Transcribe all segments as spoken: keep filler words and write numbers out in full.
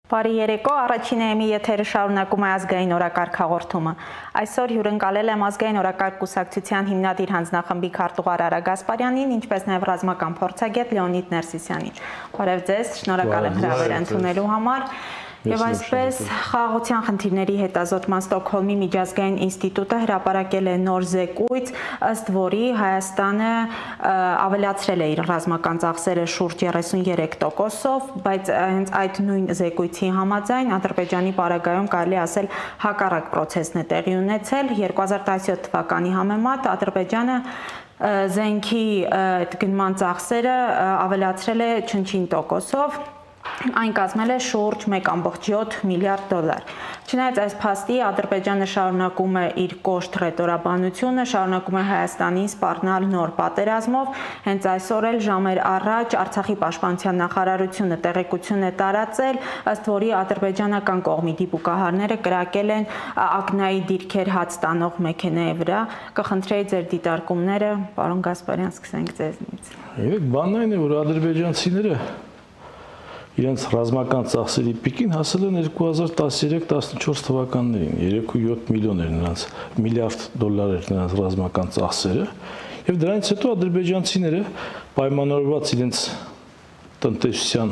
Բարի երեկո, առաջին էմի եթերը շարունակում է ազգային օրակարգ հաղորդումը։ Այսօր հյուրընկալել եմ ազգային օրակարգ կուսակցության հիմնադիր հանձնախմբի քարտուղար Արա Գասպարյանին, ինչպես նաև ռազմական փորձագետ Լեոնիդ Ներսիսյանին։ Բարև ձեզ, շնորհակալ եմ հրավերը ընդունելու համար։ Եվ այսպես խաղաղության խնդիրների հետազոտման Ստոկհոլմի միջազգային ինստիտուտը հրապարակել է նոր զեկույց, ըստ որի Հայաստանը ավելացրել է իր ռազմական ծախսերը շուրջ երեսուններեք տոկոսով, բայց հենց այդ նույն զեկույցի համաձայն Ադրբեջանի պարագայում կարելի ասել հակառակ պրոցեսն է տեղի ունեցել։ երկու հազար տասնյոթ թվականի համեմատ Ադրբեջանը զենքի գնման ծախսերը ավելացրել է չնչին տոկոսով, այն կազմել է շուրջ մեկ կόμμα յոթ միլիարդ դոլար։ Չնայած այս փաստի, Ադրբեջանը շարունակում է իր կոշտ ռետորաբանությունը, շարունակում է Հայաստանին սպառնալ նոր պատերազմով, հենց այսօր էլ ժամեր առաջ Արցախի պաշտպանության նախարարությունը տեղեկություն է տարածել, ըստ որի ադրբեջանական կողմի դիպուկահարները կրակել են ակնայի դիրքեր հաց տանող մեքենայի վրա։ Կխնդրեի ձեր դիտարկումները, պարոն Գասպարյան, սկսենք ձեզնից։ Երեք բանն այն է, որ ադրբեջանցիները իրենց ռազմական ծախսերի պիկին հասել են երկու հազար տասնյոթ տասնչորս թվականներին, երեք կόμμα յոթ միլիոն էր նրանց միլիարդ դոլար էր նրանց ռազմական ծախսերը, եւ դրանից հետո ադրբեջանցիները պայմանավորված իրենց տնտեսության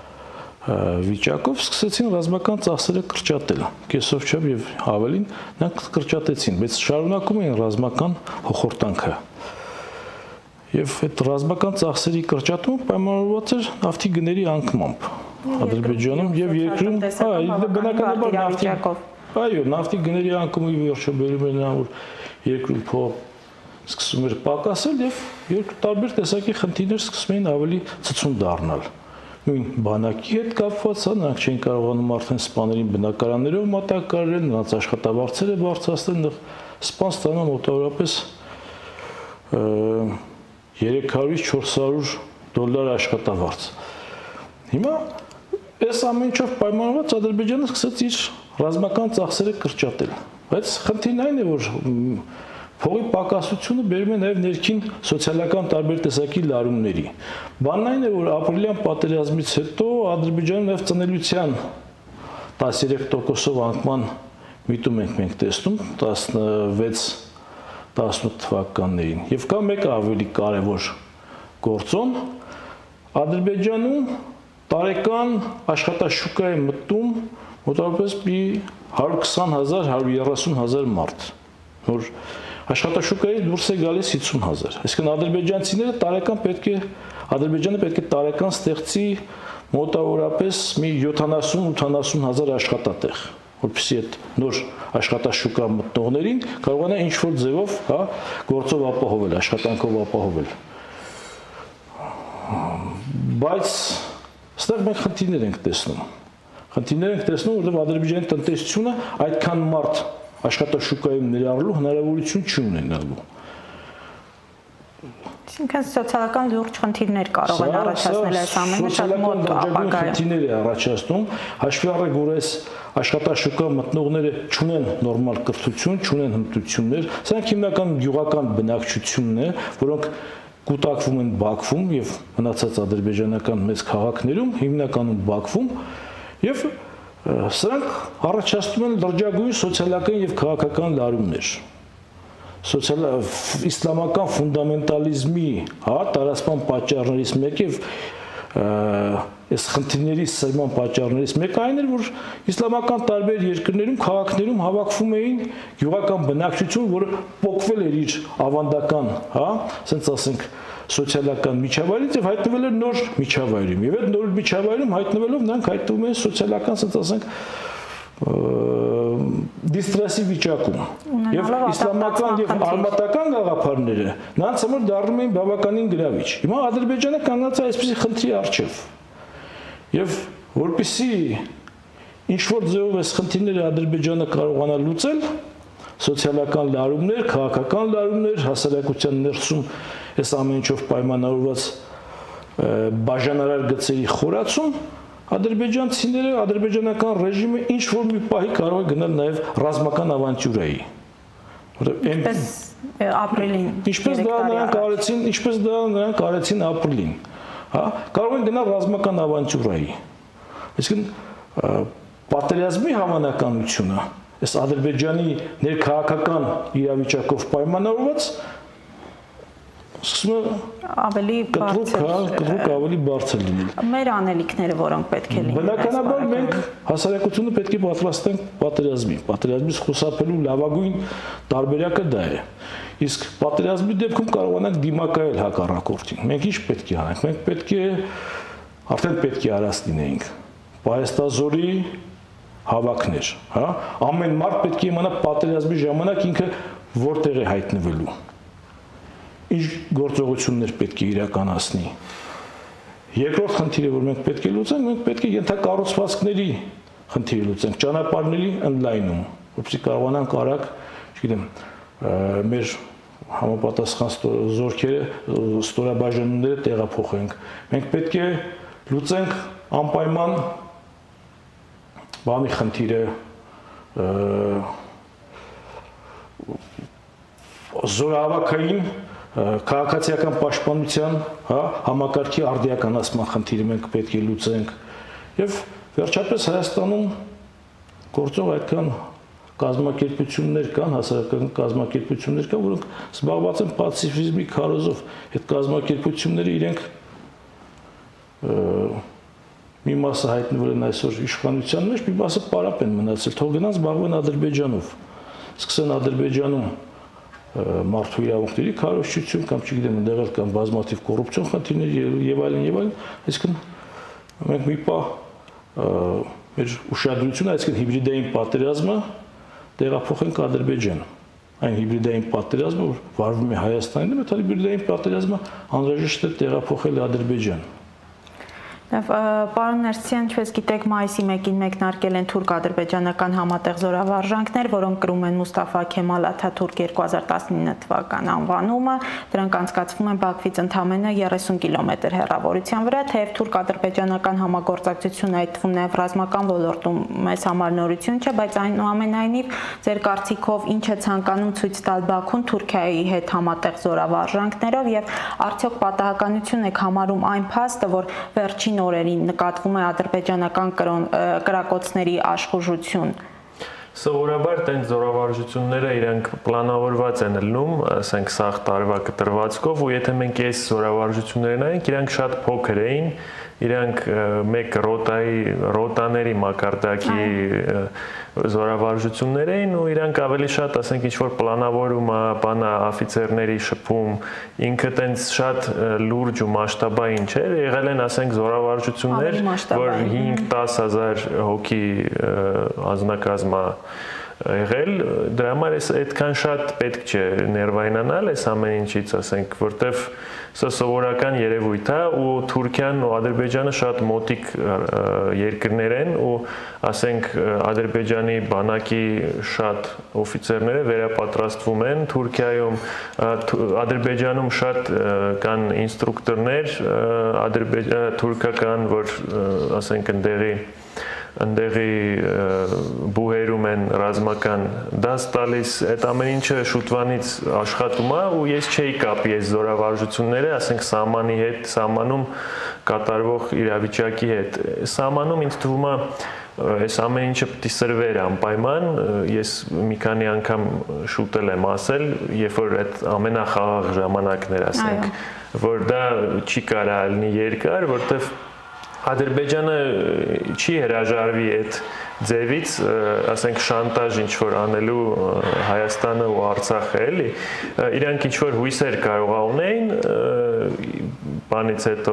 վիճակով սկսեցին ռազմական ծախսերը կրճատել, կեսով չափ եւ ավելին նրանք կրճատեցին, բայց շարունակում էին ռազմական հոխորտանքը։ Եվ այդ ռազմական ծախսերի կրճատումը պայմանավորված էր նավթի գների անկմամբ Ադրբեջանում եւ երկրում, բնականաբար նավթի, այո, նավթի գների անկումը վերջը բերում էր նա, որ երկրում փող սկսում էր պակասել եւ երկու տարբեր տեսակի խնդիրներ սկսում էին ավելի ցցուն դառնալ։ Նույն բանակի հետ կապված, նրանք չէին կարողանում արդեն սպաներին բնակարաններով մատակարարել, նրանց աշխատավարձերը բարձրացնել, սպան ստանալ մոտավորապես երեք հարյուր չորս հարյուր դոլար աշխատավարձ։ Հիմա այս ամեն ինչով պայմանավորված Ադրբեջանը սկսեց իր ռազմական ծախսերը կրճատել։ Բայց խնդիրն այն է, որ փողի պակասությունը բերում է նաև ներքին սոցիալական տարբեր տեսակի լարումների։ Բանն այն է, որ ապրիլյան պատերազմից հետո Ադրբեջանում նաև ծնելիության տասնյոթ տոկոսով անկման միտում ենք մենք տեսնում տասնվեց տասնութ թվականներին։ Եվ կա մեկ ավելի կարևոր գործոն, Ադրբեջանում տարեկան աշխատաշուկա է մտնում մոտավորապես մի հարյուր քսան հազար, հարյուր երեսուն հազար մարդ, որ աշխատաշուկայից դուրս է գալիս հիսուն հազար։ Այսինքն ադրբեջանցիները տարեկան պետք է, Ադրբեջանը պետք է տարեկան ստեղծի մոտավորապես մի յոթանասուն ութանասուն հազար աշխատատեղ, որպեսզի այդ նոր աշխատաշուկա մտնողներին կարողանա ինչ-որ ձևով, հա, գործով ապահովել, աշխատանքով ապահովել։ Բայց այստեղ մենք խնդիրներ ենք տեսնում։ Խնդիրներ ենք տեսնում, որովհետև Ադրբեջանի տնտեսությունը այդքան մարդ աշխատաշուկայում ներառելու հնարավորություն չունենալու։ Այսինքն սոցիալական լուրջ խնդիրներ կարող են առաջացնել այս ամենը շատ մոտ ապագայում։ Խնդիրներ է առաջացնում, հաշվի առեք, որ այս աշխատաշուկա մտնողները չունեն նորմալ կրթություն, չունեն հմտություններ, սրանք հիմնական գյուղական բնակչությունն է, որոնք կուտակվում են Բաքվում եւ մնացած ադրբեջանական մեծ քաղաքներում, հիմնականում Բաքվում, եւ սրանք առաջացնում են լրջագույն սոցիալական եւ քաղաքական լարումներ։ Սոցիալ իսլամական ֆունդամենտալիզմի, հա, տարածման պատճառներից մեկը եւ այս խնդիրների սրման պատճառներից մեկը այն էր, որ իսլամական տարբեր երկրներում, քաղաքներում հավաքվում էին գյուղական բնակչություն, որը փոխվել էր իր ավանդական, հա, ասենք ասենք սոցիալական միջավայրից եւ հայտնվել էր նոր միջավայրում։ Եվ այդ նոր միջավայրում հայտնվելով նրանք հայտնվում են սոցիալական, ասենք ասենք դիստրեսի վիճակում եւ իսլամական եւ արմատական գաղափարները նրանց համար դառնում են բավականին գրավիչ։ Հիմա Ադրբեջանը կանգնած է այսպիսի խնդրի առջեւ եւ որպեսզի ինչ-որ ձևով այս խնդիրները Ադրբեջանը կարողանա լուծել, սոցիալական լարումներ, քաղաքական լարումներ, հասարակության ներսում այս ամեն ինչով պայմանավորված բաժանարար գծերի խորացում, ադրբեջանցիները, ադրբեջանական ռեժիմը ինչ-որ մի պահի կարող է գնալ նաև ռազմական ավանտյուրայի։ Ինչպես ապրիլին։ Ինչպես դա նրանք արեցին, ինչպես դա նրանք արեցին ապրիլին, հա, կարող են գնալ ռազմական ավանտյուրայի։ Այսինքն պատերազմի հավանականությունը, այս Ադրբեջանի ներքաղաքական իրավիճակով պայմանավորված սկսում է ավելի բարձր ավելի բարձր լինել։ Մեր անելիքները, որոնք պետք է լինեն։ Բնականաբար մենք հասարակությունը պետք է պատրաստենք պատերազմի, պատերազմից խուսափելու լավագույն տարբերակը դա է։ Իսկ պատերազմի դեպքում կարողանանք դիմակայել հակառակորդին։ Մենք ինչ պետք է անենք։ Մենք պետք է արդեն պետք է արած լինեինք պայեստազորի հավաքներ, հա? Ամեն մարդ պետք է իմանա պատերազմի ժամանակ ինքը որտեղ է հայտնվելու։ Ինչ գործողություններ պետք է իրականացնի։ Երկրորդ խնդիրը, որ մենք պետք է լուծենք, մենք պետք է ենթակառուցվածքների խնդիրը լուծենք, ճանապարհների ընդլայնում, որպեսզի կարողանանք արագ, չգիտեմ, մեր համապատասխան զորքերը, ստորաբաժանումները տեղափոխենք։ Մենք պետք է լուծենք անպայման բանի խնդիրը, զորահավաքային քաղաքացիական պաշտպանության, հա, համակարգի արդիականացման խնդիրը մենք պետք է լուծենք եւ վերջապես Հայաստանում գործող այդքան կազմակերպություններ կան, հասարակական կազմակերպություններ կան, որոնք զբաղված են պացիֆիզմի քարոզով։ Այդ կազմակերպությունները իրենք մի մասը հայտնվել են այսօր իշխանության մեջ, մի մասը պարապ են մնացել, թող գնան զբաղվեն Ադրբեջանով, սկսեն Ադրբեջանում մարդու իրավունքների քարոզչություն կամ չգիտեմ ընդեղ էլ կամ բազմաթիվ կոռուպցիոն խնդիրներ եւ այլն եւ այլն, այսինքն մենք մի պահ մեր ուշադրությունը, այսինքն հիբրիդային պատերազմը տեղափոխենք Ադրբեջան։ Այն հիբրիդային պատերազմը, որ վարվում է Հայաստանի դեմ, այդ հիբրիդային պատերազմը անհրաժեշտ է տեղափոխել Ադրբեջան։ Պարոն Ներսիսյան, ինչպես գիտեք, մայիսի մեկին մեկնարկել են թուրք-ադրբեջանական համատեղ զորավարժանքներ, որոնք կրում են Մուստաֆա Քեմալ Աթաթուրք երկու հազար տասնինը թվական անվանումը։ Դրանք անցկացվում են Բաքվից ընդամենը երեսուն կիլոմետր հեռավորության վրա, թեև թուրք-ադրբեջանական համագործակցությունը, այդ թվում նաև ռազմական ոլորտում մեզ համար նորություն չէ, բայց այնուամենայնիվ ձեր կարծիքով ինչ է ցանկանում ցույց տալ Բաքուն Թուրքիայի հետ համատեղ զորավարժանքներով եւ արդյոք պատահականություն եք համարում այն փաստը, որ վերջին օրերին նկատվում է ադրբեջանական կրակոցների աշխուժություն։ Սովորաբար տենց զորավարժությունները իրենք պլանավորված են ելնում, ասենք սաղ տարվա կտրվածքով, ու եթե մենք այս զորավարժությունները նայենք, իրանք շատ փոքր էին, իրանք մեկ ռոտայի ռոտաների մակարդակի զորավարժություններ էին, ու իրանք ավելի շատ, ասենք, ինչ-որ պլանավորումը, բանա օֆիցերների շփում, ինքը տենց շատ լուրջ ու մասշտաբային չէր, եղել են, ասենք, զորավարժություններ, որ հինգ-տասը հազար հոգի ազնագազմա եղել, դրա համար այդքան շատ պետք չէ ներվայնանալ այս ամեն ինչից, ասենք, որտեվ սա սովորական երևույթ է, ու Թուրքիան ու Ադրբեջանը շատ մոտիկ երկրներ են, ու ասենք Ադրբեջանի բանակի շատ օֆիցերները վերապատրաստվում են Թուրքիայում, Ադրբեջանում շատ կան ինստրուկտորներ թուրքական, որ ասենք ընդեղի ընդեղի բուհերում են ռազմական դաս տալիս, այդ ամեն ինչը շուտվանից աշխատում է, ու ես չէի կապի այս զորավարժությունները, ասենք սահմանի հետ, սահմանում կատարվող իրավիճակի հետ։ Սահմանում ինձ թվում է այս ամեն ինչը պետք է սրվեր անպայման, ես մի քանի անգամ շուտել եմ ասել, երբ որ այդ ամենախաղաղ ժամանակներ, ասենք, որ դա չի կարա լինի երկար, որտեվ Ադրբեջանը չի հրաժարվի այդ ձևից, ասենք շանտաժ ինչ-որ անելու Հայաստանը ու Արցախը, էլի, իրանք ինչ-որ հույսեր կարող ունեին, բանից հետո,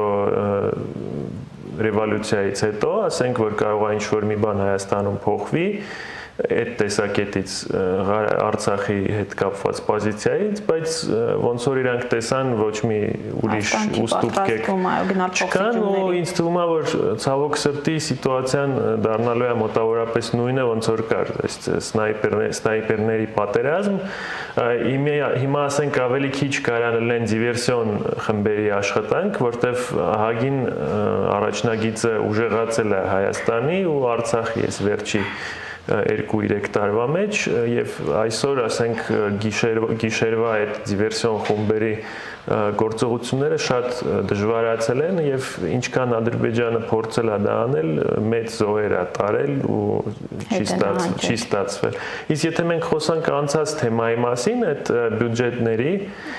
ռևոլյուցիայից հետո, ասենք, որ կարող է ինչ-որ մի բան Հայաստանում փոխվի, այդ տեսակետից Արցախի հետ կապված պոզիցիայից, բայց ոնց որ իրանք տեսան ոչ մի ուրիշ ուստուպք չկան, ու ինձ թվում է, որ ցավոք սրտի սիտուացիան դառնալու է մոտավորապես նույնը, ոնց որ կար սնայպերների պատերազմ, հիմա ասենք ավելի քիչ կարան լինեն դիվերսիոն խմբերի աշխատանք, որտեվ Հագին առաջնագիծը ուժեղացել է Հայաստանի ու Արցախի ես վերջի երկու-երեք տարվա մեջ, եւ այսօր, ասենք, գիշերվա այդ դիվերսիոն խումբերի գործողությունները շատ դժվարացել են եւ ինչքան Ադրբեջանը փորձել է դա անել, մեծ զոհեր է տարել ու չի ստացվել, չի ստացվել։ Իսկ եթե մենք խոսանք անցած թեմայի մասին, այդ բյուջետների,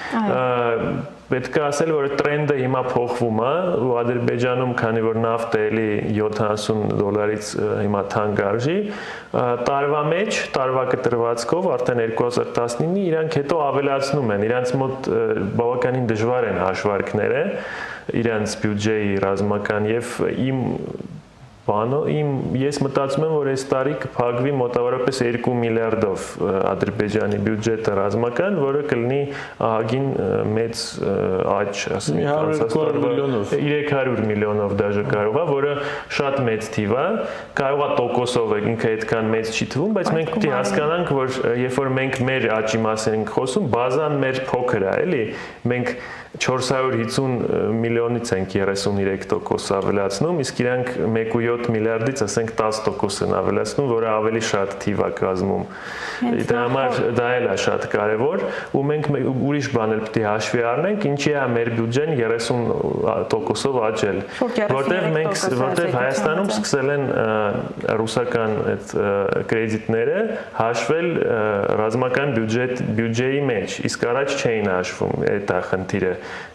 պետք է ասել, որ տրենդը հիմա փոխվում է ու Ադրբեջանում, քանի որ նավթը էլի յոթանասուն դոլարից հիմա թանկ արժի, տարվա մեջ, տարվա կտրվածքով արդեն երկու հազար տասնինը իրանք հետո ավելացնում են, իրանք մոտ բավականին դժվար են հաշվարկները, իրանք բյուջեի ռազմական եւ իմ բանը իմ ես մտածում եմ որ այս տարի կփակվի մոտավորապես երկու միլիարդով Ադրբեջանի բյուջետը ռազմական, որը կլինի ահագին մեծ աճ, ասենք անցած երեք հարյուր միլիոնով դաժե կարող է, որը շատ մեծ թիվ է, կարող է տոկոսով է, ինքը այդքան մեծ չի թվում, բայց մենք պետք է հասկանանք, որ երբ որ մենք մեր աճի մասին ենք խոսում, բազան մեր փոքր է, էլի, մենք չորս հարյուր հիսուն միլիոնից ենք երեսուններեք տոկոս ավելացնում, իսկ իրանք մեկ կόμμα յոթ միլիարդից ասենք տասը տոկոս են ավելացնում, որը ավելի շատ թիվ է կազմում։ Դրա համար դա էլ է շատ կարևոր, ու մենք ուրիշ բան էլ պետք է հաշվի առնենք, ինչի է մեր բյուջեն երեսուն տոկոսով աճել, որտեղ մենք որտեղ Հայաստանում սկսել են ռուսական այդ կրեդիտները հաշվել ռազմական բյուջետ բյուջեի մեջ, իսկ առաջ չէին հաշվում, այդ է խնդիրը։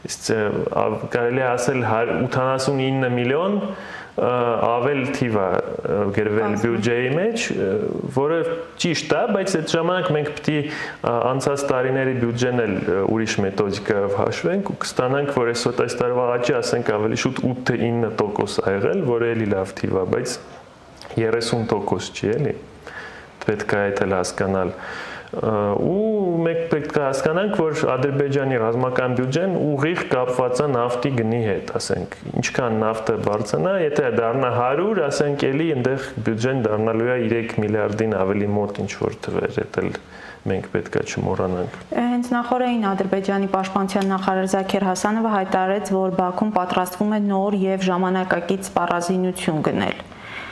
Կարելի է ասել ութանասունինը միլիոն ավել թիվ է գրվել բյուջեի մեջ, որը ճիշտ է, բայց այդ ժամանակ մենք պետք է անցած տարիների բյուջեն էլ ուրիշ մեթոդիկայով հաշվենք ու կստանանք, որ այսօր այս տարվա աճը ասենք ավելի շուտ ութ ինը տոկոս է եղել, որը էլի լավ թիվ է, բայց երեսուն տոկոս չի, էլի։ Պետք է այդ էլ հասկանալ։ Ու մենք պետք է հասկանանք, որ Ադրբեջանի ռազմական բյուջեն ուղիղ կապված է նավթի գնի հետ, ասենք, ինչքան նավթը բարձրանա, եթե դառնա հարյուր, ասենք, էլի այնտեղ բյուջեն դառնալու է երեք միլիարդին ավելի մոտ ինչ-որ թվեր, դա էլ մենք պետք է չմոռանանք։ Հենց նախորդին Ադրբեջանի պաշտպանության նախարար Զաքեր Հասանովը հայտարարեց, որ Բաքուն պատրաստվում է նոր եւ ժամանակակից սպառազինություն գնել։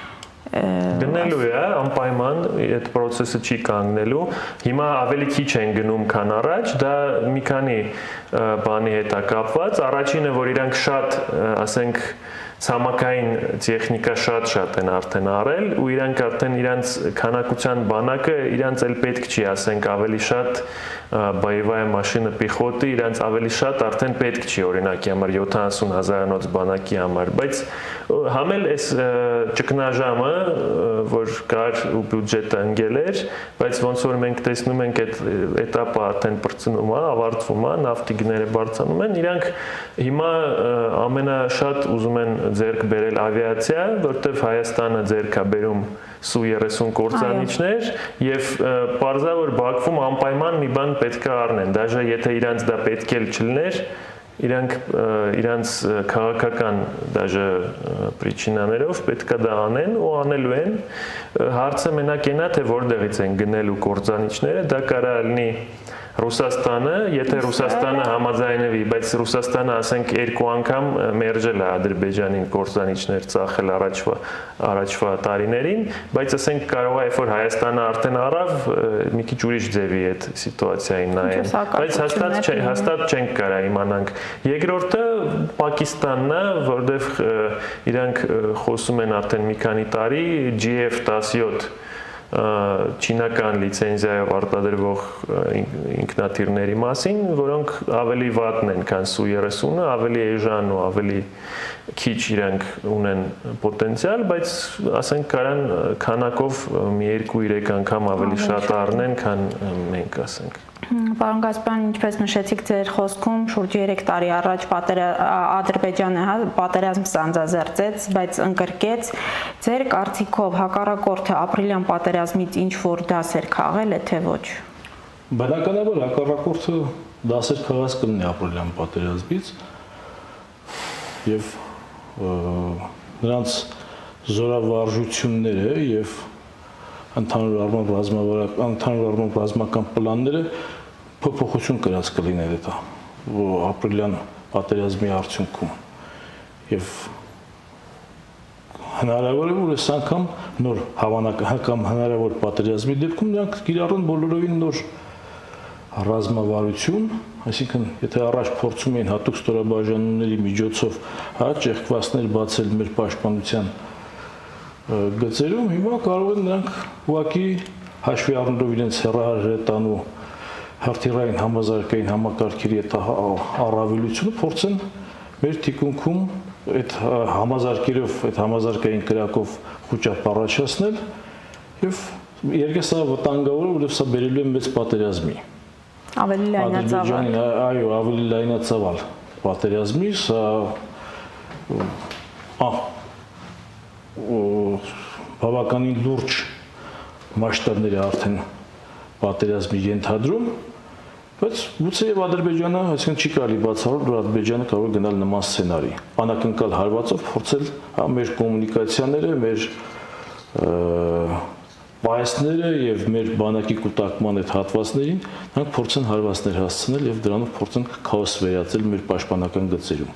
Գնելու է, անպայման այդ process-ը չի կանգնելու, հիմա ավելի քիչ են գնում, քան առաջ, դա մի քանի բանի հետ է կապված, առաջինը, որ իրանք շատ, ասենք, ցամաքային տեխնիկա շատ-շատ են արդեն առել ու իրանք արդեն իրանց քանակության բանակը իրանց էլ պետք չի, ասենք, ավելի շատ боевая машина пехоты, իրանց ավելի շատ արդեն պետք չի, օրինակի համար յոթանասուն հազարանոց բանակի համար, բայց համել այս ճգնաժամը, որ կար ու բյուջետը ընկել էր, բայց ոնց որ մենք տեսնում ենք այդ էտապը արդեն բարձրանում է, ավարտվում է, նավթի գները բարձրանում են, իրանք հիմա ամենաշատ ուզում են ձեռք բերել ավիացիա, որտեղ Հայաստանը ձեռք է բերում Սու երեսուն կործանիչներ եւ պարզա որ Բաքվում անպայման մի բան պետք է առնեն, դաժե եթե իրանց դա պետք էլ չլներ, իրանք իրանց քաղաքական դաժե պրիչինաներով պետք է դա անեն ու անելու են, հարցը մենակ այնա թե որտեղից են գնելու կործանիչները, դա կարա լինի Ռուսաստանը, եթե Ռուսաստանը համաձայնվի, բայց Ռուսաստանը ասենք երկու անգամ մերժել է Ադրբեջանին կործանիչներ ծախել առաջվա առաջվա տարիներին, բայց ասենք կարող է երբ որ Հայաստանը արդեն առավ, մի քիչ ուրիշ ձևի այդ սիտուացիային նայեն, բայց հաստատ չէ, հաստատ չենք կարա իմանանք։ Երկրորդը Պակիստանն է, որտեղ իրանք խոսում են արդեն մի քանի տարի Ջի Էֆ տասնյոթ չինական լիցենզիայով արտադրվող ինքնաթիռների մասին, որոնք ավելի վատն են, քան Սու երեսունը, ավելի էժան ու ավելի քիչ իրանք ունեն պոտենցիալ, բայց ասենք կարան քանակով մի երկու-երեք անգամ ավելի շատ առնեն, քան մենք ասենք։ Պարոն Գասպարյան, ինչպես նշեցիք ձեր խոսքում, շուրջ երեք տարի առաջ Ադրբեջանը պատերազմ սանձազերծեց, բայց ընկրկեց, ձեր կարծիքով հակառակորդը ապրիլյան պատերազմից ինչ-որ դասեր քաղել է, թե ոչ։ Բնականաբար հակառակորդը դասեր քաղած կլինի ապրիլյան պատերազմից եւ նրանց զորավարժությունները եւ ընդհանուր առմամբ ռազմավարական ընդհանուր առմամբ ռազմական պլանները փոփոխություն կրած կլիներ դա ապրիլյան պատերազմի արդյունքում եւ հնարավոր է որ այս անգամ նոր հավանական կամ հնարավոր պատերազմի դեպքում նրանք կիրառեն բոլորովին նոր ռազմավարություն, այսինքն եթե առաջ փորձում էին հատուկ ստորաբաժանումների միջոցով հա ճեղքվածներ բացել մեր պաշտպանության գծերում, հիմա կարող են նրանք ուղղակի հաշվի առնելով իրենց հեռահրետանու հրթիռային համազարգային համակարգերի այդ առավելությունը փորձեն մեր թիկունքում այդ համազարգերով, այդ համազարգային կրակով խոճապ առաջացնել եւ երկու սա վտանգավոր է, որովհետեւ սա բերելու է մեծ պատերազմի։ Ավելի լայնածավալ։ Այո, ավելի լայնածավալ պատերազմի, սա ահ բավականին լուրջ մասշտաբների արդեն պատերազմի ենթադրում, բայց գուցե եւ Ադրբեջանը, այսինքն չի կարելի բացառել, որ Ադրբեջանը կարող է գնալ նման սցենարի, անակնկալ հարվածով փորձել մեր կոմունիկացիաները, մեր պայեսները եւ մեր բանակի կուտակման այդ հատվածներին նրանք փորձեն հարվածներ հասցնել եւ դրանով փորձեն քաոս վերածել մեր պաշտպանական գծերում։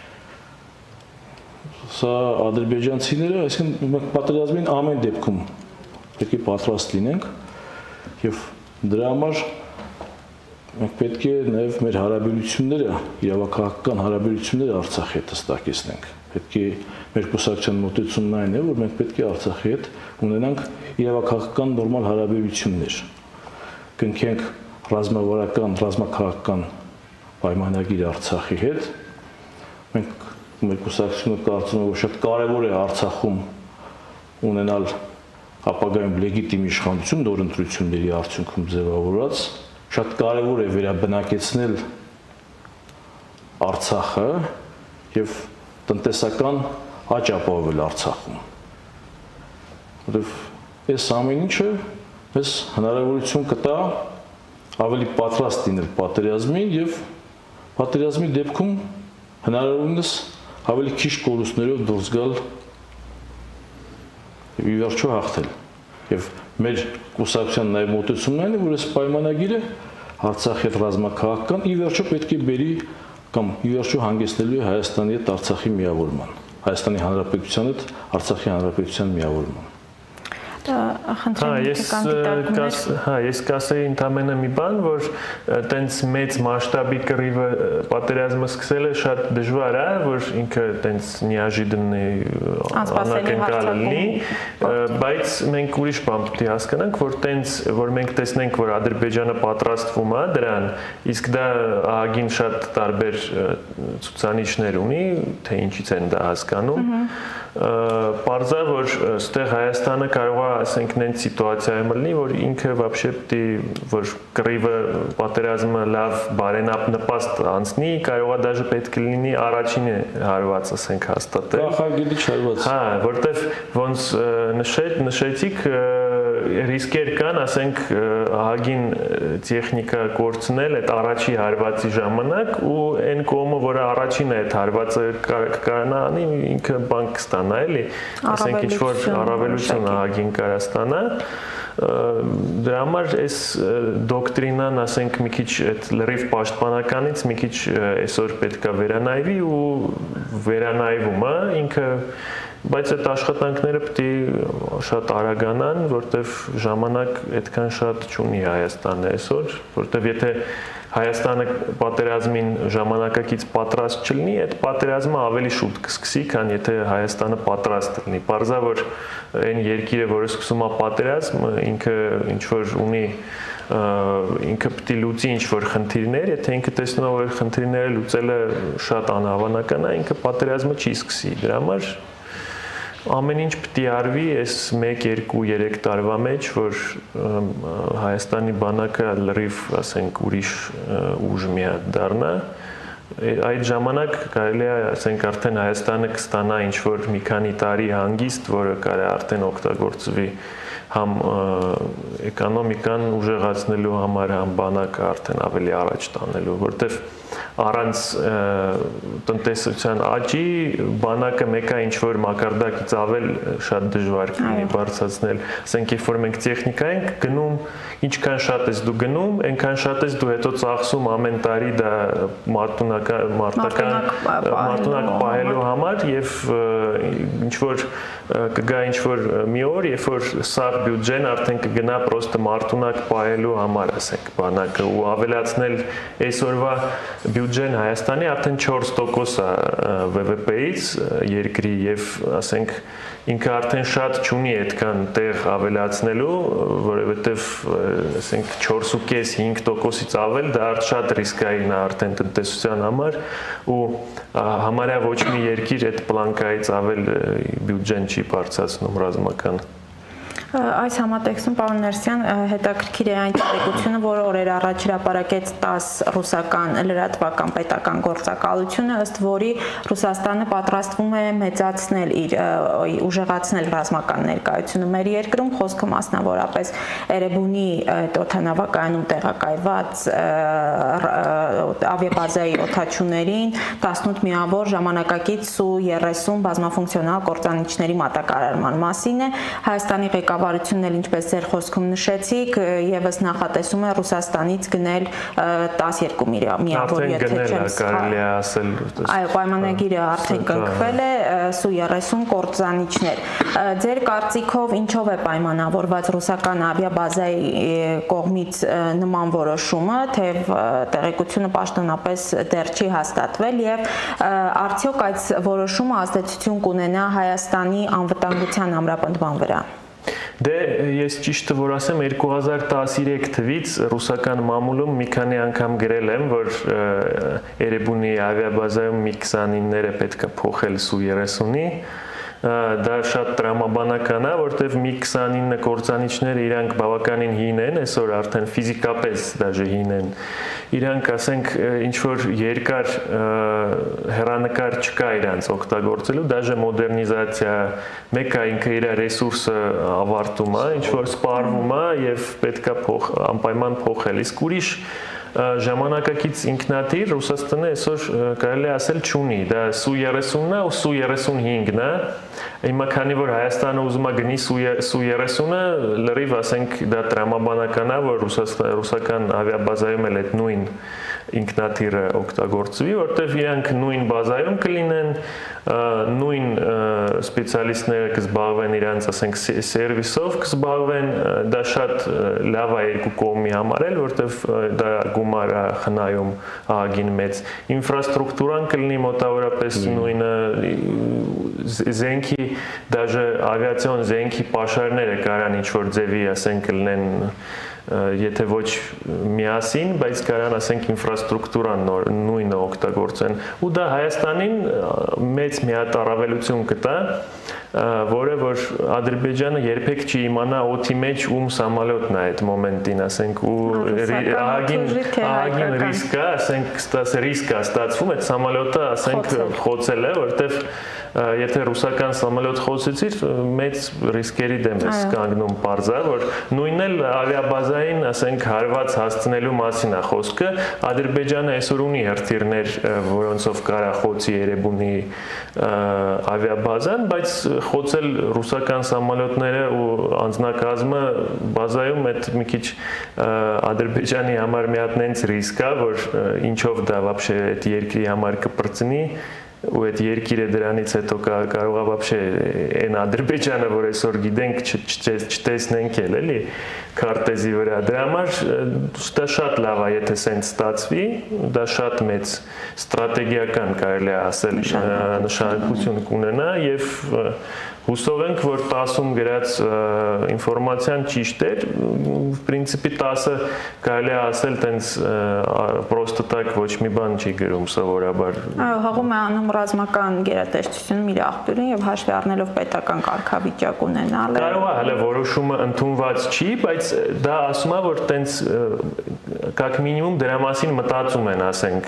Սա ադրբեջանցիները, այսինքն մենք պատերազմին ամեն դեպքում պետք է պատրաստ լինենք եւ դրա համար մենք պետք է նաեւ մեր հարաբերությունները, իրավաքաղաքական հարաբերությունները Արցախի հետ հստակեցնենք։ Պետք է մեր կուսակցության մոտեցումն այն է, որ մենք պետք է Արցախի հետ ունենանք իրավաքաղաքական նորմալ հարաբերություններ, կնքենք ռազմավարական, ռազմաքաղաքական պայմանագիր Արցախի հետ։ Մենք մեր կուսակցությունը կարծում ենք, որ շատ կարևոր է Արցախում ունենալ ապագայում լեգիտիմ իշխանություն նոր ընտրությունների արդյունքում ձևավորված, շատ կարևոր է վերաբնակեցնել Արցախը եւ տնտեսական աճ ապահովել Արցախում։ Որովհետև այս ամեն ինչը մեզ հնարավորություն կտա ավելի պատրաստ լինել պատերազմին եւ պատերազմի դեպքում հնարավորինս ավելի քիչ կորուստներով դուրս գալ եւ ի վերջո հաղթել։ Եվ մեր կուսակցության նաեւ մոտեցումն այն է, որ այս պայմանագիրը Արցախի հետ ռազմաքաղաքական ի վերջո պետք է բերի կամ ի վերջո հանգեցնելու է Հայաստանի հետ Արցախի միավորման, Հայաստանի Հանրապետության հետ Արցախի Հանրապետության միավորման։ Խնդրեմ դիտարկումներ։ Հա, ես կասեի ընդամենը մի բան, որ տենց մեծ մասշտաբի կռիվը պատերազմը սկսելը շատ դժվար է, որ ինքը տենց նիաժիդնի անակնկալ լինի, բայց մենք ուրիշ բան պետք է հասկանանք, որ տենց որ մենք տեսնենք, որ Ադրբեջանը պատրաստվում է դրան, իսկ դա ահագին շատ տարբեր ցուցանիշներ ունի, թե ինչից են դա հասկանում։ Պարզա որ ստեղ Հայաստանը կարող է, ասենք, նենց սիտուացիայում լինի, որ ինքը вообще պետք է որ կռիվը պատերազմը լավ բարենապ անցնի, կարող է դաժե պետք է լինի առաջինը հարված, ասենք, հաստատել։ Նախագիծի հարված։ Հա, որտեվ ոնց նշեց, նշեցիք ռիսկեր կան, ասենք, ահագին տեխնիկա կորցնել այդ առաջի հարվածի ժամանակ ու այն կողմը, որը առաջին է այդ հարվածը կարողանա անի, ինքը բան կստանա, էլի, ասենք, ինչ-որ առավելություն ահագին կարա ստանա։ Դրա համար այս դոկտրինան, ասենք, մի քիչ այդ լրիվ պաշտպանականից մի քիչ այսօր պետք է վերանայվի ու վերանայվում է ինքը, բայց այդ աշխատանքները պետք է շատ արագանան, որտեվ ժամանակ այդքան շատ չունի Հայաստանը այսօր, որտեվ եթե Հայաստանը պատերազմին ժամանակակից պատրաստ չլինի, այդ պատերազմը ավելի շուտ կսկսի, քան եթե Հայաստանը պատրաստ լինի։ Պարզա որ այն երկիրը, որը սկսում է պատերազմ, ինքը ինչ որ ունի ինքը պետք է լուծի ինչ-որ խնդիրներ, եթե ինքը տեսնում է, որ խնդիրները լուծելը շատ անհավանական է, ինքը պատերազմը չի սկսի։ Դրա համար ամեն ինչ պետք է արվի այս մեկ, երկու, երեք տարվա մեջ, որ Հայաստանի բանակը լրիվ, ասենք, ուրիշ ուժ միա դառնա։ Այդ ժամանակ կարելի է, ասենք, արդեն Հայաստանը կստանա ինչ-որ մի քանի տարի հանգիստ, որը կարելի է արդեն օգտագործվի համ էկոնոմիկան ուժեղացնելու համար, համ բանակը արդեն ավելի առաջ տանելու, որտեվ առանց տնտեսության աճի բանակը մեկը ինչ որ մակարդակից ավել շատ դժվար կլինի բարձրացնել։ Ասենք երբ որ մենք տեխնիկա ենք գնում, ինչքան շատ ես դու գնում, այնքան շատ ես դու հետո ծախսում ամեն տարի դա մարտունական մարտական մարտունակ պահելու համար եւ ինչ որ կգա ինչ որ մի օր, երբ որ սա բյուջեն արդեն կգնա պրոստը մարտունակ պահելու համար, ասենք, բանակը ու ավելացնել այսօրվա բյուջեն Հայաստանի արդեն չորս տոկոս է вэ վե պե-ից երկրի եւ ասենք ինքը արդեն շատ չունի այդքան տեղ ավելացնելու, որովհետեւ ասենք չորս ու կես հինգ տոկոսից ավել դա շատ ռիսկային է արդեն տնտեսության համար ու համարյա ոչ մի երկիր այդ պլանկայից ավել բյուջեն չի բարձրացնում ռազմական։ Այս համատեքստում պարոն Ներսյան հետաքրքիր է այն տեղեկությունը, որ օրեր առաջ հրապարակեց տաս ռուսական լրատվական պետական գործակալությունը, ըստ որի Ռուսաստանը պատրաստվում է մեծացնել իր ուժեղացնել ռազմական ներկայությունը մեր երկրում, խոսքը մասնավորապես Էրեբունի օդանավակայանում տեղակայված ավիաբազայի օդաչուներին տասնութ միավոր ժամանակակից Սու երեսուն բազմաֆունկցիոնալ կործանիչների մատակարարման մասին է։ Հայաստանի ղեկավարությունն էլ ինչպես ձեր խոսքում նշեցիք, եւս նախատեսում է Ռուսաստանից գնել տասներկու միավոր, եթե չեմ սխալվում։ Այո, պայմանագիրը արդեն կնքվել է, Սու երեսուն կործանիչներ։ Ձեր կարծիքով ինչով է պայմանավորված ռուսական ավիաբազայի կողմից նման որոշումը, թե տեղեկությունը պաշտոնապես դեռ չի հաստատվել եւ արդյոք այդ որոշումը ազդեցություն կունենա Հայաստանի անվտանգության ամրապնդման վրա։ Դե ես ճիշտը որ ասեմ երկու հազար տասներեք թվականից ռուսական մամուլում մի քանի անգամ գրել եմ, որ Էրեբունի ավիաբազայում մի քսանինները պետք է փոխել Սու երեսունի, դա շատ տրամաբանական է, որտեղ մի քսանինը կործանիչները իրանք բավականին հին են, այսօր արդեն ֆիզիկապես դաժե հին են։ Իրանք ասենք ինչ որ երկար հեռանկար չկա իրանց օգտագործելու, դաժե մոդեռնիզացիա, մեկը ինքը իր ռեսուրսը ավարտում է, ինչ որ սպառվում է եւ պետքա փոխ անպայման փոխել։ Իսկ ուրիշ ժամանակակից ինքնաթիռ Ռուսաստանը այսօր կարելի է ասել չունի, դա Սու երեսունն է ու Սու երեսունհինգն է։ Հիմա քանի որ Հայաստանը ուզում է գնի Սու երեսունը, լրիվ ասենք դա տրամաբանական է, որ ռուսական ավիաբազայում էլ այդ նույն ինքնաթիռը օգտագործվի, որտեղ իրանք նույն բազայում կլինեն, նույն սպեցիալիստները կզբաղվեն իրանց, ասենք, սերվիսով կզբաղվեն, դա շատ լավ է երկու կողմի համար էլ, որտեղ դա գումար է խնայում ահագին մեծ, ինֆրաստրուկտուրան կլինի մոտավորապես նույնը, զենքի, դաժե ավիացիոն զենքի պաշարները կարան ինչ-որ ձևի, ասենք, կլինեն եթե ոչ միասին, բայց կարան ասենք ինֆրաստրուկտուրան նույնը օգտագործեն ու դա Հայաստանին մեծ մի հատ առավելություն կտա, որը որ Ադրբեջանը երբեք չի իմանա օդի մեջ ում սամալյոտն է այդ մոմենտին, ասենք ու ահագին ահագին ռիսկ է, ասենք ստաս ռիսկ է ստացվում այդ սամալյոտը, ասենք խոցել է, որտեղ եթե ռուսական սամալյոտ խոցեցիր, մեծ ռիսկերի դեմ ես կանգնում պարզա, որ նույնն էլ ավիաբազային, ասենք, հարված հասցնելու մասին է խոսքը, Ադրբեջանը այսօր ունի հրթիռներ, որոնցով կարա խոցի Էրեբունի ավիաբազան, բայց խոցել ռուսական սամալյոտները ու անձնակազմը բազայում այդ մի քիչ Ադրբեջանի համար մի հատ նենց ռիսկ է, որ ինչով դա вообще այդ երկրի համար կպրծնի ու այդ երկիրը դրանից հետո կարող է вообще այն Ադրբեջանը, որ այսօր գիտենք, չտեսնենք էլ, էլի, քարտեզի վրա։ Դրա համար դա շատ լավ է, եթե սենց ստացվի, դա շատ մեծ ստրատեգիական կարելի է ասել նշանակություն կունենա եւ հուսով ենք, որ տասում գրած ինֆորմացիան ճիշտ էր, в принципе տասը կարելի է ասել տենց պրոստը так ոչ մի բան չի գրում սովորաբար։ Այո, հաղում է անում ռազմական գերատեսչությունում իր աղբյուրին եւ հաշվի առնելով պետական կարգավիճակ ունենալ։ Կարող է հələ որոշումը ընդունված չի, բայց դա ասում է, որ տենց как минимум դրա մասին մտածում են, ասենք,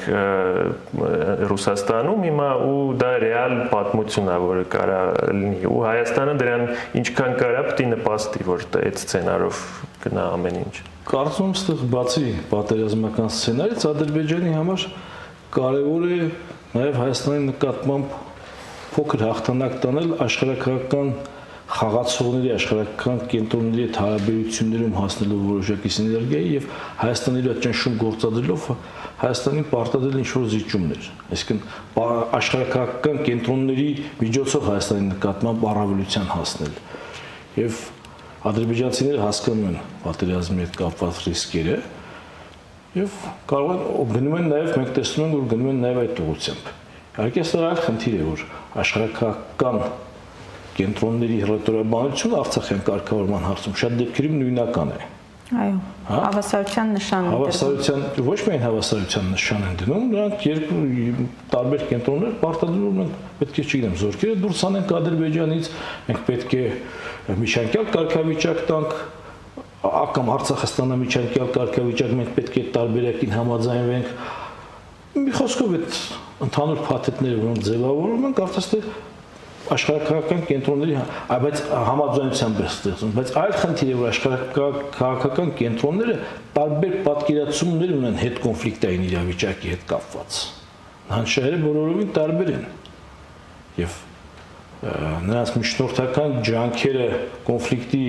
Ռուսաստանում հիմա ու դա ռեալ պատմություն է, որը կարա լինի ու Հայաստանը դրան ինչքան կարա պետք է նպաստի, որ այդ սցենարով գնա ամեն ինչ։ Կարծում եմ, ստեղ բացի պատերազմական սցենարից Ադրբեջանի համար կարևոր է նաև Հայաստանի նկատմամբ փոքր հաղթանակ տանել աշխարհակրթական խաղացողների աշխարհական կենտրոնների հետ հարաբերություններում հասնելու որոշակի սիներգիայի եւ Հայաստանի հետ ճնշում գործադրելով Հայաստանին պարտադրել ինչ-որ զիջումներ, այսինքն աշխարհական կենտրոնների միջոցով Հայաստանի նկատմամբ առավելության հասնել եւ ադրբեջանցիները հասկանում են պատերազմի հետ կապված ռիսկերը եւ կարող են գնում են նաեւ մենք տեսնում ենք որ գնում են նաեւ այդ ուղղությամբ։ Իհարկե սա այլ խնդիր է որ աշխարհական կենտրոնների հռետորաբանությունը Արցախյան կարգավորման հարցում շատ դեպքերում նույնական է։ Այո, հավասարության նշան է։ Հավասարության ոչ միայն հավասարության նշան են դնում, նրանք երկու տարբեր կենտրոններ պարտադրում են, պետք է չգիտեմ, զորքերը դուրս անենք Ադրբեջանից, մենք պետք է միջանկյալ կարգավիճակ տանք, ակամ Արցախստանը միջանկյալ կարգավիճակ, մենք պետք է տարբերակին համաձայնվենք։ Մի խոսքով այդ ընդհանուր փաթեթները, որոնք ձևավորում են, կարծես թե աշխարհակրթական կենտրոնների, բայց համաձայնությամբ է ստեղծում, բայց այլ խնդիր է որ աշխարհակրթական կենտրոնները տարբեր պատկերացումներ ունեն հետ կոնֆլիկտային իրավիճակի հետ կապված։ Հանշահերը բոլորովին տարբեր են եւ նրանց միջնորդական ջանքերը կոնֆլիկտի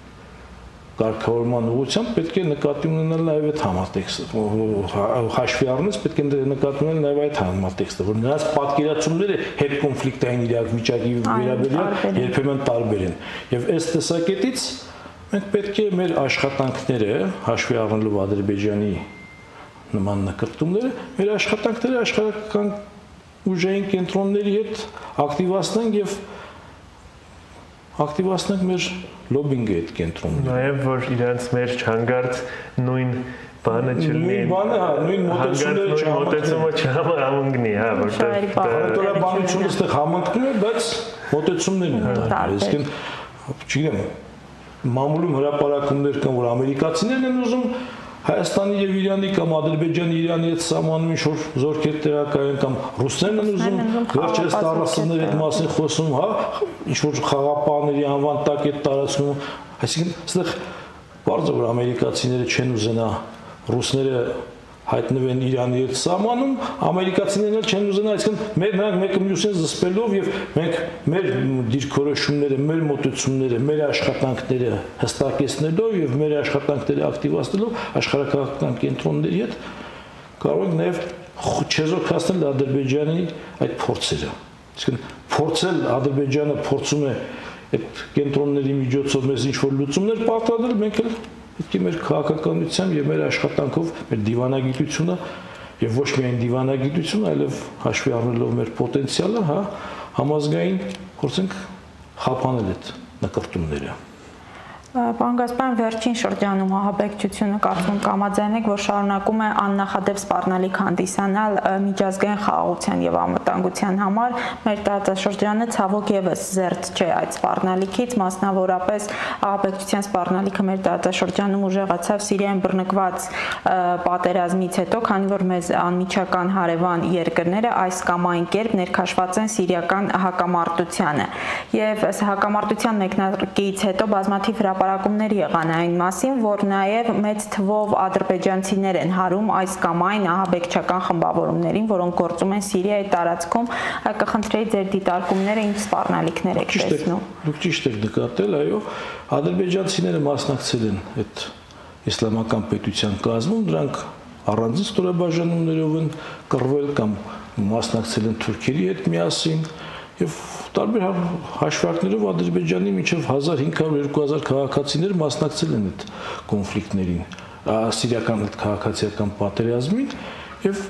կարգավորման ուղղությամբ պետք է նկատի ունենալ նաև այդ համատեքստը, հաշվի առնես պետք է նկատի ունենալ նաև այդ համատեքստը, որ նրանց պատկերացումները հետ կոնֆլիկտային իրավիճակի վերաբերյալ երբեմն տարբեր են։ Եվ այս տեսակետից մենք պետք է մեր աշխատանքները, հաշվի առնելով Ադրբեջանի նման նկարտումները, մեր աշխատանքները աշխարհական ուժային կենտրոնների հետ ակտիվացնենք եւ ակտիվացնենք մեր լոբինգը այդ կենտրոնները։ Նաև որ իրանց մեր չհանգարտ նույն բանը չլինի։ Նույն բանը, հա, նույն մոտեցումը չհամընկնի, հա, որտեղ հռետորաբանությունը այստեղ համընկնում է, բայց մոտեցումներն են տարբեր։ Այսինքն, չգիտեմ, մամուլում հրապարակումներ կան, որ ամերիկացիներն են ուզում Հայաստանի եւ Իրանի կամ Ադրբեջանի Իրանի հետ սահմանում ինչ-որ զորքեր տեղակայեն կամ ռուսներն են ուզում վերջերս տարածքների այդ մասին խոսում, հա, ինչ-որ խաղապահների անվան տակ այդ տարածքում, այսինքն այստեղ բարձր որ ամերիկացիները չեն ուզենա ռուսները հայտնվեն Իրանի հետ սահմանում, ամերիկացիներն էլ չեն ուզենա, այսինքն մեր նրանք մեկը մյուսին զսպելով եւ մենք մեր դիրքորոշումները, մեր մոտեցումները, մեր աշխատանքները հստակեցնելով եւ մեր աշխատանքները ակտիվացնելով աշխարհակրթական կենտրոնների հետ կարող ենք նաեւ չեզոքացնել Ադրբեջանի այդ փորձերը։ Այսինքն փորձել Ադրբեջանը փորձում է այդ կենտրոնների միջոցով մեզ ինչ-որ լուծումներ պարտադրել, մենք էլ պետք է մեր քաղաքականությամբ եւ մեր աշխատանքով մեր դիվանագիտությունը եւ ոչ միայն դիվանագիտությունը, այլև հաշվի առնելով մեր պոտենցիալը, հա, համազգային փորձենք խափանել այդ նկարտումները։ Պարոն Գասպարյան, վերջին շրջանում ահաբեկչությունը կարծում կամաձայն եք, որ շարունակում է աննախադեպ սպառնալիք հանդիսանալ միջազգային խաղաղության եւ անվտանգության համար, մեր տարածաշրջանը ցավոք եւս զերծ չէ այդ սպառնալիքից, մասնավորապես ահաբեկչության սպառնալիքը մեր տարածաշրջանում ուժեղացավ Սիրիայում բռնկված պատերազմից հետո, քանի որ մեզ անմիջական հարևան երկրները այս կամ այն կերպ ներքաշված են սիրիական հակամարտությանը եւ հակամարտության մեկնարկից հետո բազմաթիվ հրապարակումներ եղան այն մասին, որ նաև մեծ թվով ադրբեջանցիներ են հարում այս կամ այն ահաբեկչական խմբավորումներին, որոնք գործում են Սիրիայի տարածքում, կխնդրեի ձեր դիտարկումները ինչ սպառնալիքներ եք տեսնում։ Դուք ճիշտ եք նկատել, այո, ադրբեջանցիները մասնակցել են այդ իսլամական պետության կազմում, դրանք առանձին ստորաբաժանումներով են կռվել կամ մասնակցել են թուրքերի հետ միասին եւ տարբեր հաշվարկներով Ադրբեջանի մինչև հազար հինգ հարյուր երկու հազար քաղաքացիներ մասնակցել են այդ կոնֆլիկտներին, սիրիական այդ քաղաքացիական պատերազմին եւ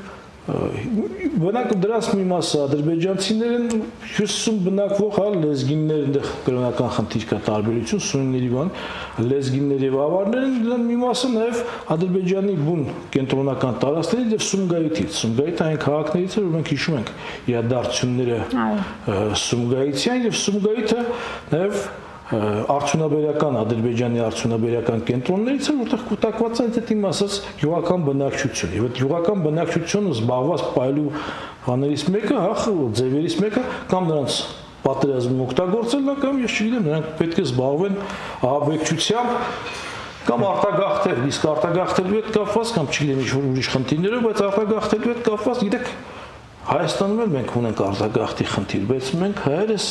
բնակ դրանց մի մասը ադրբեջանցիներ են հյուսիսում բնակվող հա լեզգիններ, այնտեղ կրոնական խնդիր կա տարբերություն սուննիների բան, լեզգիններ եւ ավարներ են, դրանց մի մասը նաեւ Ադրբեջանի բուն կենտրոնական տարածքներից եւ Սումգայիթից։ Սումգայիթը այն քաղաքներից է, որ մենք հիշում ենք իրադարձությունները Սումգայիթյան եւ Սումգայիթը նաեւ արդյունաբերական Ադրբեջանի արդյունաբերական կենտրոններից է, որտեղ կուտակված է այդ իմ ասած յուղական բնակչություն։ Եվ այդ յուղական բնակչությունը զբաղված պայելու բաներից մեկը, հա, ձևերից մեկը կամ նրանց պատերազմում օգտագործելն է, կամ ես չգիտեմ, նրանք պետք է զբաղվեն ահաբեկչությամբ Կամ արտագաղթել, իսկ արտագաղթելու հետ կապված կամ չգիտեմ ինչ-որ ուրիշ խնդիրներով, բայց արտագաղթելու հետ կապված, գիտեք, Հայաստանում էլ մենք ունենք արտագաղթի խնդիր, բայց մենք հայերս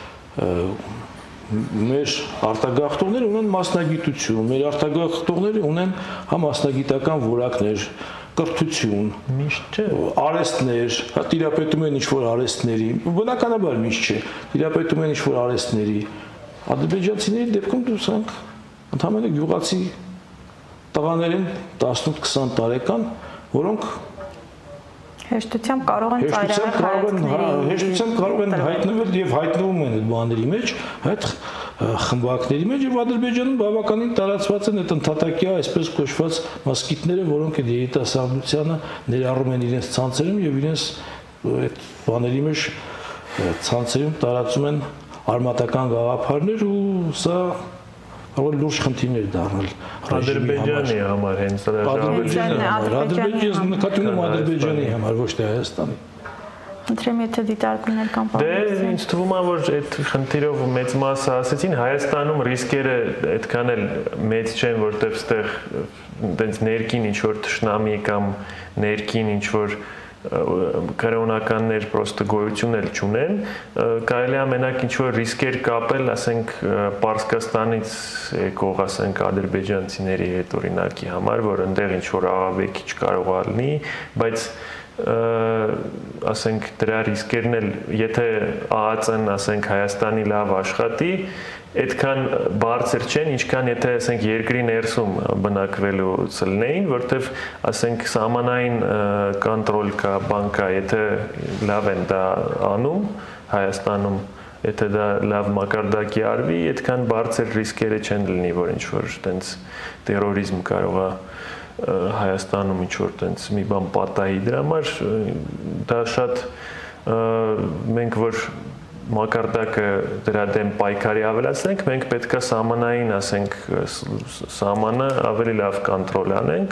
մեր արտագաղթողները ունեն մասնագիտություն, մեր արտագաղթողները ունեն հա մասնագիտական որակներ, կրթություն, միշտ չէ, արհեստներ, հա տիրապետում են ինչ-որ արհեստների, բնականաբար միշտ չէ, տիրապետում են ինչ-որ արհեստների։ Ադրբեջանցիների դեպքում դուսանք ընդհանրապես գյուղացի տղաներ են տասնութ-քսան տարեկան, որոնք հեշտությամբ կարող են ծայրահեղ հեշտությամբ կարող են հայտնվել եւ հայտնվում են այդ բաների մեջ, այդ խմբակների մեջ եւ Ադրբեջանում բավականին տարածված են այդ ընդհատակյա այսպես կոչված մասկիտները, որոնք այդ երիտասարդությանը ներառում են իրենց ցանցերում եւ իրենց այդ բաների մեջ ցանցերում տարածում են արմատական գաղափարներ ու սա Ավելի լուրջ խնդիրներ դառնալ Ադրբեջանի համար հենց Ադրբեջանի համար, Ադրբեջանը նկատի ունեմ Ադրբեջանի համար, ոչ թե Հայաստանի։ Ընտրեմ եթե դիտարկումներ կամ Դե ինձ թվում է որ այդ խնդիրով մեծ մասը ասեցին, Հայաստանում ռիսկերը այդքան էլ մեծ չեն, որտեղ ստեղ այդպես ներքին ինչ որ թշնամի կամ ներքին ինչ որ կրոնականներ պրոստը գոյություն էլ չունեն, կարելի է մենակ ինչ-որ ռիսկեր կապել, ասենք Պարսկաստանից եկող, ասենք ադրբեջանցիների հետ օրինակի համար, որ այնտեղ ինչ-որ աղավեկիչ կարող է լինի, բայց ասենք դրա ռիսկերն էլ, եթե ԱԱԾ-ն, ասենք Հայաստանի լավ աշխատի, այդքան բարձր չեն, ինչքան եթե ասենք երկրի ներսում բնակվելու ցլնեին, որտեվ ասենք սահմանային կոնտրոլ կա, բան կա, եթե լավ են դա անում Հայաստանում, եթե դա լավ մակարդակի արվի, այդքան բարձր ռիսկերը չեն լինի, որ ինչ որ տենց տերորիզմ կարող է Հայաստանում ինչ որ տենց մի բան պատահի, դրա համար դա շատ մենք որ մակարդակը դրա դեմ պայքարի ավելացնենք, մենք պետք է սահմանային, ասենք, սահմանը ավելի լավ կոնտրոլ անենք,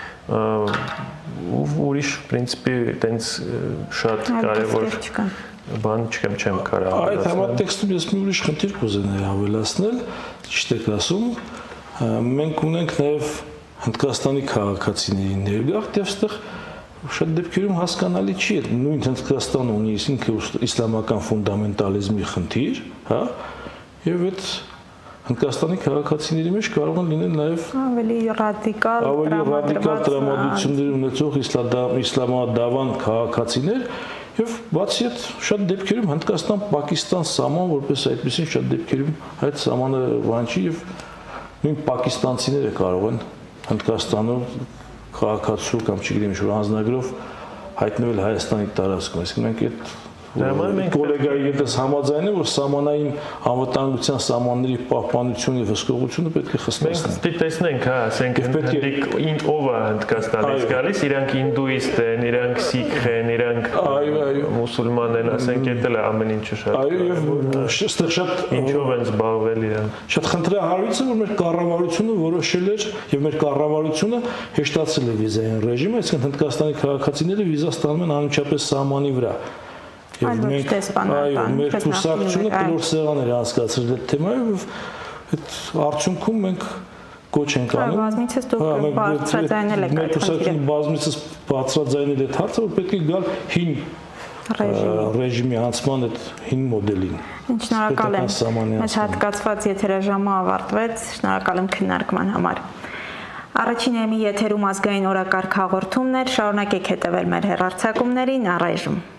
ու ուրիշ պրինցիպի տենց շատ կարևոր բան չկեմ չեմ կարող ավելացնել։ Այդ համատեքստում ես մի ուրիշ խնդիր կուզենայի ավելացնել, ճիշտ եք ասում, մենք ունենք նաև Հնդկաստանի քաղաքացիների ներգաղթ եւ այստեղ շատ դեպքերում հասկանալի չի, նույն Հնդկաստանը ունի ինքը իսլամական ֆունդամենտալիզմի խնդիր, հա, եւ այդ Հնդկաստանի քաղաքացիների մեջ կարող են լինել նաեւ ավելի ռադիկալ, ավելի ռադիկալ տրամադրություններ ունեցող իսլամադավան քաղաքացիներ եւ բացի այդ շատ դեպքերում Հնդկաստան-Պակիստան սահման որպես այդպեսին շատ դեպքերում այդ սահմանը բան չի եւ նույն պակիստանցիները կարող են Հնդկաստանում քաղաքացու կամ չգիտեմ ինչ-որ անձնագրով հայտնվել Հայաստանի տարածքում, այսինքն մենք այդ կոլեգայի հետ համաձայն եմ, որ սահմանային անվտանգության սահմանների պահպանությունը եւ հսկողությունը պետք է խստացնել։ Մենք տեսնենք, հա, ասենք հնդիկ ով է Հնդկաստանից գալիս, իրանք հինդուիստ են, իրանք սիկխ են, իրանք մուսուլման են, ասենք դա էլ ամեն ինչը շատ։ Այո, եւ այստեղ շատ ինչով են զբաղվել իրանք։ Շատ խնդրահարույց է, որ մեր կառավարությունը որոշել էր եւ մեր կառավարությունը հեշտացրել է վիզային ռեժիմը, այսինքն Հնդկաստանի քաղաքացիները վիզա ստանում են անմիջապես սահմանի վրա։ Եվ մենք այո, մեր կուսակցությունը կլոր սեղաններ անցկացրել այդ թեմայով, այդ արդյունքում մենք կոչ ենք անում։ Բազմիցս դուք բարձրաձայնել եք այդ խնդիրը։ Բազմիցս բարձրաձայնել այդ հարցը, որ պետք է գալ հին ռեժիմի անցման այդ հին մոդելին։ Շնորհակալ եմ։ Այս հատկացված եթերաժամը ավարտվեց։ Շնորհակալ եմ քննարկման համար։ Առաջին էմի եթերում ազգային օրակարգ հաղորդումներ, շարունակեք հետևել մեր հեռարձակումներին, առայժմ։